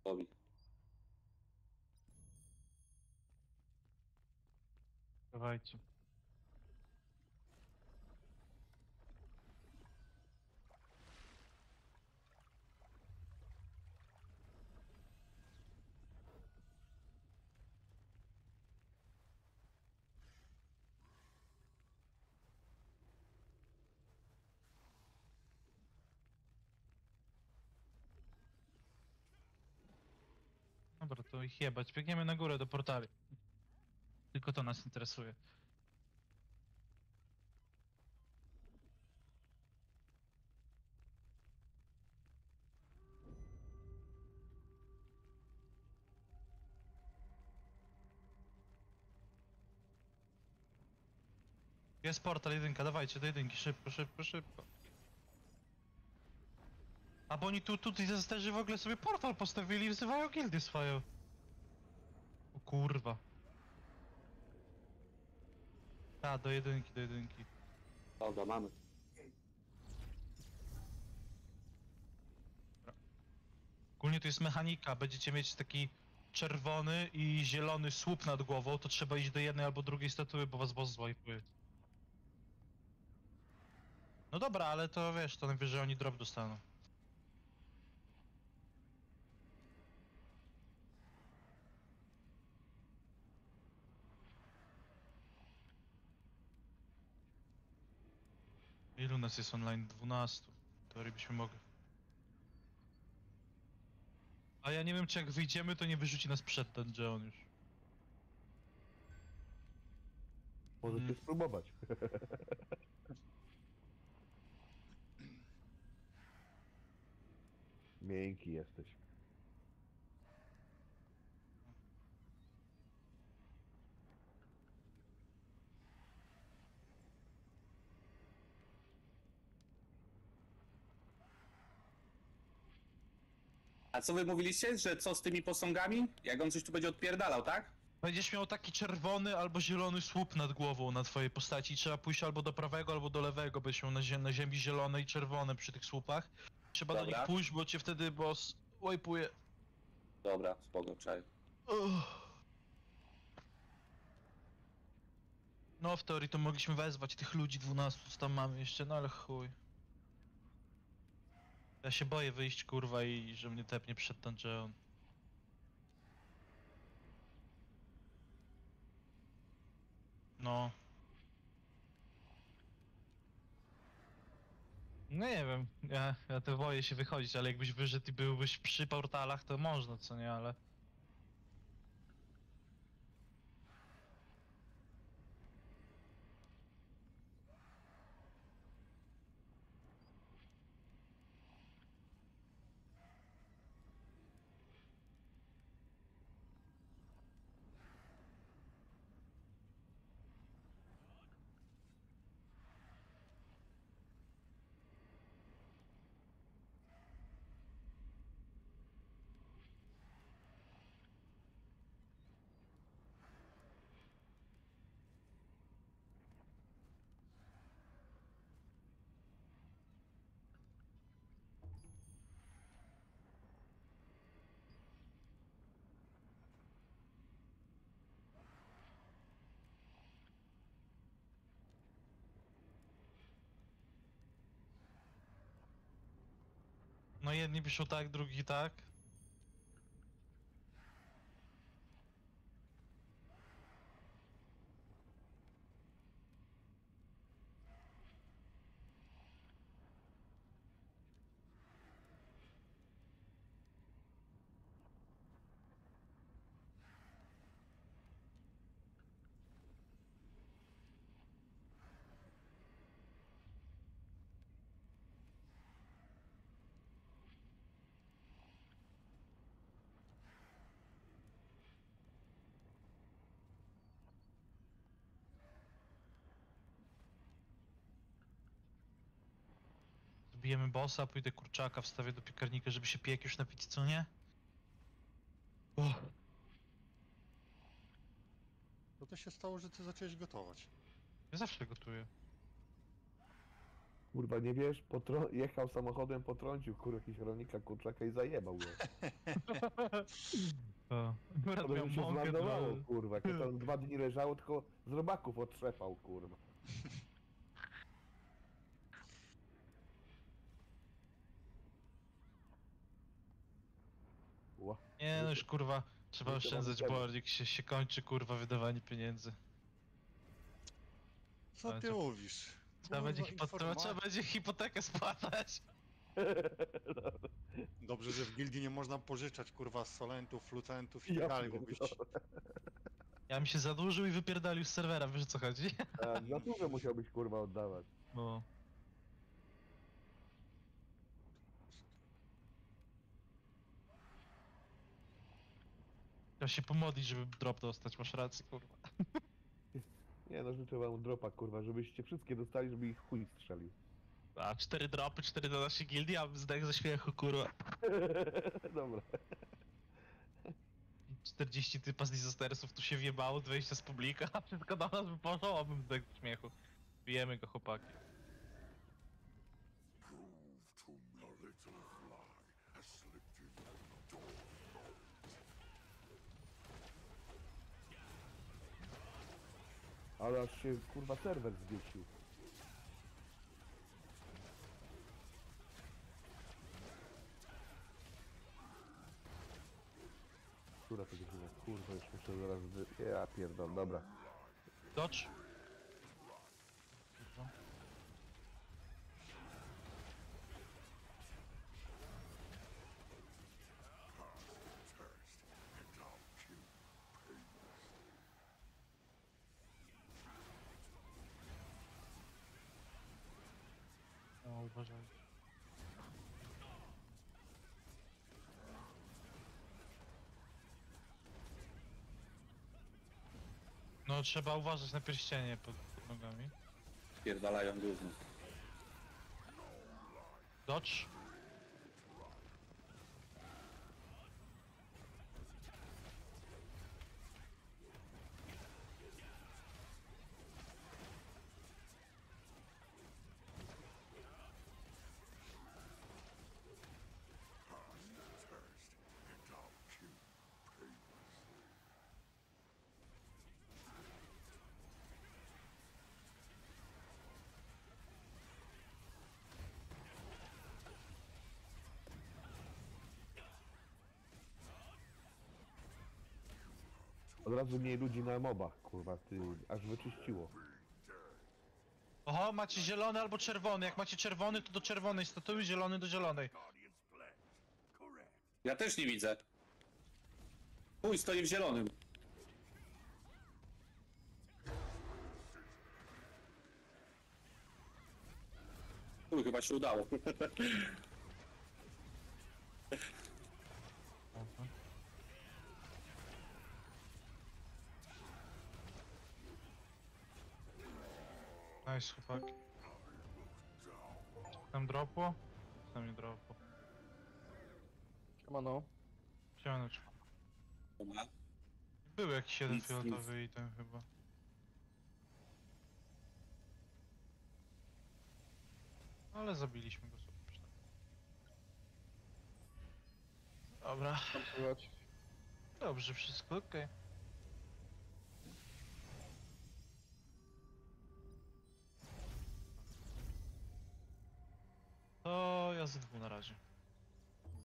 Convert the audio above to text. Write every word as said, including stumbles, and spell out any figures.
Tobi. Dawajcie. Dobra, to ich jebać. Biegniemy na górę do portali. Tylko to nas interesuje. Jest portal, jedynka, dawajcie do jedynki, szybko, szybko, szybko. A bo oni tu, tutaj zesterzy w ogóle sobie portal postawili i wzywają gildię swoją. O kurwa. A, do jedynki, do jedynki. Dobra, mamy. Ogólnie to jest mechanika, będziecie mieć taki czerwony i zielony słup nad głową, to trzeba iść do jednej albo drugiej statuły, bo was boss zwajpuje. No dobra, ale to wiesz, to najwyżej oni drop dostaną. Ilu nas jest online? dwunastu. W teorii byśmy mogli. A ja nie wiem, czy jak wyjdziemy, to nie wyrzuci nas przed ten Jeon już. Możecie Mm. spróbować. Miękki jesteś. A co wy mówiliście, że co z tymi posągami? Jak on coś tu będzie odpierdalał, tak? Będziesz miał taki czerwony albo zielony słup nad głową na twojej postaci. Trzeba pójść albo do prawego, albo do lewego. Będziesz miał na, zie na ziemi zielone i czerwone przy tych słupach. Trzeba do Dobra. nich pójść, bo cię wtedy boss wajpuje. Dobra, spoko, czaj. Uff. No w teorii to mogliśmy wezwać tych ludzi dwunastu, co tam mamy jeszcze, no ale chuj. Ja się boję wyjść, kurwa, i że mnie tepnie przed ten Jeon. No. No nie wiem, ja, ja to boję się wychodzić, ale jakbyś wyszedł i byłbyś przy portalach, to można, co nie, ale... No jedni piszą tak, drugi tak. Zabijemy bossa, pójdę kurczaka, wstawię do piekarnika, żeby się piekł już napić, co nie? Uff. No to się stało, że ty zacząłeś gotować. Ja zawsze gotuję. Kurwa, nie wiesz, potro... jechał samochodem, potrącił kurwa jakiś rolnika kurczaka i zajebał go. O, akurat Potem miał się mąkę, zmarnowało, no. kurwa. Jak to tam dwa dni leżało, tylko z robaków otrzepał, kurwa. Ła. Nie no już kurwa, trzeba Wydawany oszczędzać kredyt. bardziej, się, się kończy kurwa wydawanie pieniędzy. Co Ale ty to- mówisz? Trzeba będzie, Kurwa, hipo- trzeba, trzeba informa- będzie hipotekę spłacać. Dobrze, że w gildii nie można pożyczać kurwa solentów, flucentów i Ja tak dalej, bo byś... pierdolę. Ja mi się zadłużył i wypierdalił z serwera, wiesz o co chodzi? Tak, za dużo musiałbyś kurwa oddawać. No. Trzeba się pomodlić, żeby drop dostać, masz rację, kurwa. Nie no, życzę wam dropa, kurwa, żebyście wszystkie dostali, żeby ich chuj strzelił. A, cztery dropy, cztery do naszej gildii, a zdech ze śmiechu, kurwa. Dobra. czterdzieści typa z disastersów tu się wjebało, dwadzieścia z publika, a wszystko do nas by poszło, a bym zdech ze śmiechu. Bijemy go, chłopaki. Ale aż się kurwa serwer zwiesił. Która to godzina? Kurwa, już muszę zaraz wy... Ja pierdolę, dobra. Dodge? O, uważaj. No, trzeba uważać na pierścienie pod, pod nogami. Pierdalają gówno. Dodge? Od razu mniej ludzi na mobach, kurwa, ty, aż wyczyściło. Oho, macie zielony albo czerwony. Jak macie czerwony, to do czerwonej statuły, zielony do zielonej. Ja też nie widzę. Chuj, stoi w zielonym. Chuj, chyba się udało. Nice, chłopaki. Tam dropło? Tam nie dropło. Siemano. Siemaneczko. Dobra. Był jakiś jeden Nic, fioletowy item chyba. Ale zabiliśmy go sobie. już tak. Dobra. Tam słychać. Dobrze, wszystko okej. To ja z dwóch na razie.